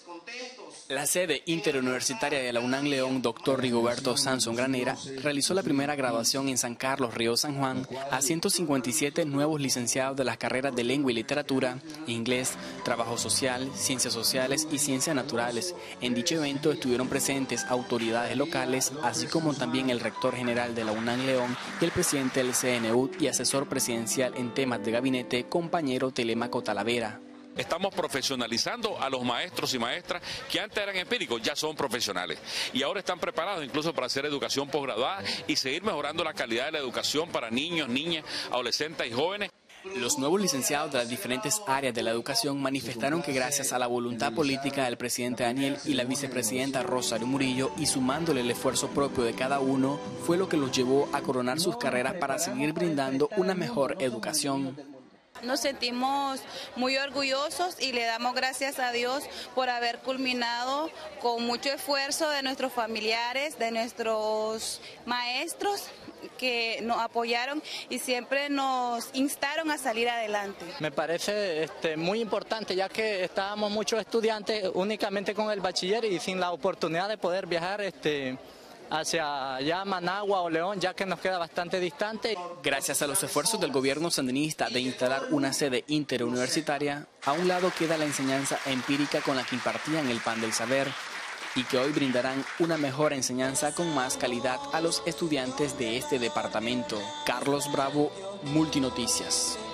La sede interuniversitaria de la UNAM León, Dr. Rigoberto Sansón Granera, realizó la primera graduación en San Carlos, Río San Juan, a 157 nuevos licenciados de las carreras de Lengua y Literatura, Inglés, Trabajo Social, Ciencias Sociales y Ciencias Naturales. En dicho evento estuvieron presentes autoridades locales, así como también el rector general de la UNAM León y el presidente del CNU y asesor presidencial en temas de gabinete, compañero Telemaco Talavera. Estamos profesionalizando a los maestros y maestras que antes eran empíricos, ya son profesionales y ahora están preparados incluso para hacer educación posgraduada y seguir mejorando la calidad de la educación para niños, niñas, adolescentes y jóvenes. Los nuevos licenciados de las diferentes áreas de la educación manifestaron que gracias a la voluntad política del presidente Daniel y la vicepresidenta Rosario Murillo y sumándole el esfuerzo propio de cada uno, fue lo que los llevó a coronar sus carreras para seguir brindando una mejor educación. Nos sentimos muy orgullosos y le damos gracias a Dios por haber culminado con mucho esfuerzo de nuestros familiares, de nuestros maestros que nos apoyaron y siempre nos instaron a salir adelante. Me parece muy importante, ya que estábamos muchos estudiantes únicamente con el bachiller y sin la oportunidad de poder viajar hacia allá Managua o León, ya que nos queda bastante distante. Gracias a los esfuerzos del gobierno sandinista de instalar una sede interuniversitaria, a un lado queda la enseñanza empírica con la que impartían el pan del saber y que hoy brindarán una mejor enseñanza con más calidad a los estudiantes de este departamento. Carlos Bravo, Multinoticias.